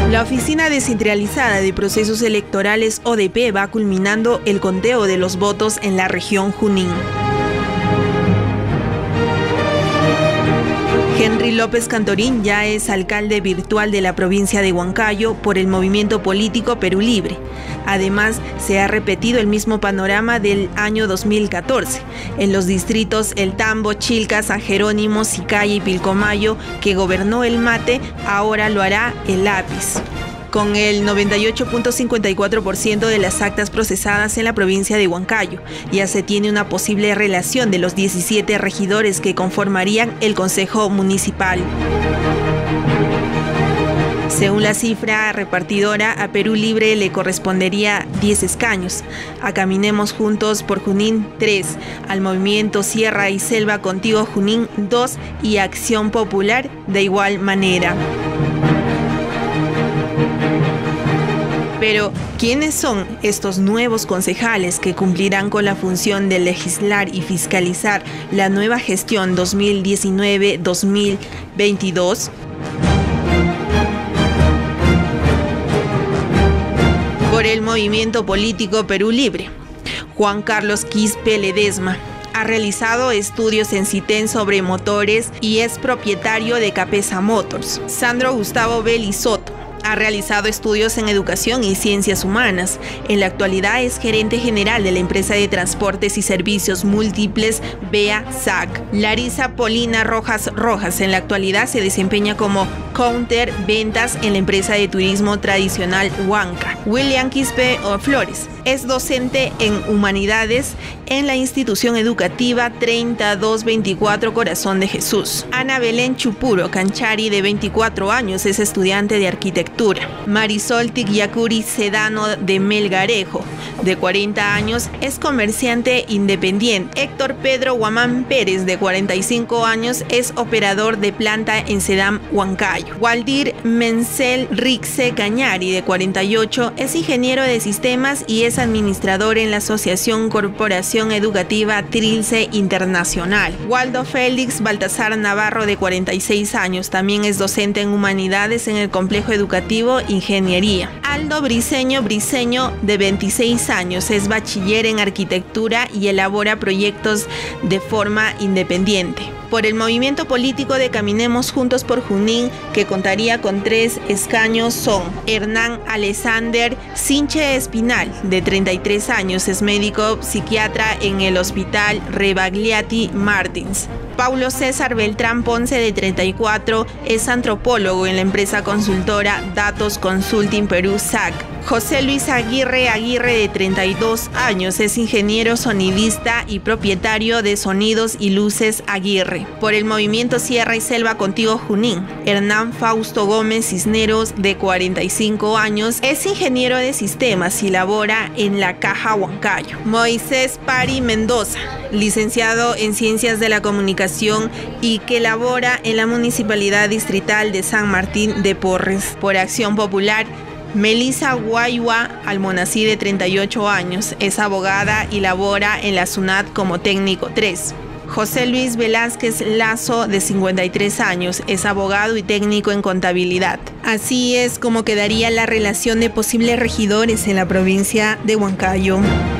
La Oficina Descentralizada de Procesos Electorales ODP va culminando el conteo de los votos en la región Junín. Henry López Cantorín ya es alcalde virtual de la provincia de Huancayo por el movimiento político Perú Libre. Además, se ha repetido el mismo panorama del año 2014. En los distritos El Tambo, Chilca, San Jerónimo, Sicaya y Pilcomayo, que gobernó el MATE, ahora lo hará el lápiz. Con el 98.54% de las actas procesadas en la provincia de Huancayo, ya se tiene una posible relación de los 17 regidores que conformarían el Consejo Municipal. Según la cifra repartidora, a Perú Libre le correspondería 10 escaños, a Caminemos Juntos por Junín 3, al Movimiento Sierra y Selva Contigo Junín 2 y a Acción Popular de igual manera. Pero, ¿quiénes son estos nuevos concejales que cumplirán con la función de legislar y fiscalizar la nueva gestión 2019-2022? Por el movimiento político Perú Libre, Juan Carlos Quispe Ledesma ha realizado estudios en CITEN sobre motores y es propietario de Capesa Motors. Sandro Gustavo Belli Soto ha realizado estudios en educación y ciencias humanas. En la actualidad es gerente general de la empresa de transportes y servicios múltiples BEA-SAC. Larisa Polina Rojas en la actualidad se desempeña como counter ventas en la empresa de turismo tradicional Huanca. William Quispe Flores es docente en Humanidades en la institución educativa 3224 Corazón de Jesús. Ana Belén Chupuro Canchari, de 24 años, es estudiante de arquitectura. Marisol Tigyacuri Sedano de Melgarejo, de 40 años, es comerciante independiente. Héctor Pedro Guamán Pérez, de 45 años, es operador de planta en Sedam, Huancayo. Waldir Mencel Rixe Cañari, de 48, es ingeniero de sistemas y es administrador en la Asociación Corporación Educativa Trilce Internacional. Waldo Félix Baltasar Navarro, de 46 años, también es docente en Humanidades en el Complejo Educativo Ingeniería. Aldo Briceño, de 26 años, es bachiller en arquitectura y elabora proyectos de forma independiente. Por el movimiento político de Caminemos Juntos por Junín, que contaría con 3 escaños, son Hernán Alexander Sinche Espinal, de 33 años, es médico psiquiatra en el Hospital Rebagliati Martins. Paulo César Beltrán Ponce, de 34, es antropólogo en la empresa consultora Datos Consulting Perú SAC. José Luis Aguirre, de 32 años, es ingeniero sonidista y propietario de Sonidos y Luces Aguirre. Por el movimiento Sierra y Selva Contigo Junín, Hernán Fausto Gómez Cisneros, de 45 años, es ingeniero de sistemas y labora en la Caja Huancayo. Moisés Pari Mendoza, licenciado en Ciencias de la Comunicación y que labora en la Municipalidad Distrital de San Martín de Porres. Por Acción Popular, Melissa Guayua Almonací, de 38 años, es abogada y labora en la SUNAT como técnico 3. José Luis Velázquez Lazo, de 53 años, es abogado y técnico en contabilidad. Así es como quedaría la relación de posibles regidores en la provincia de Huancayo.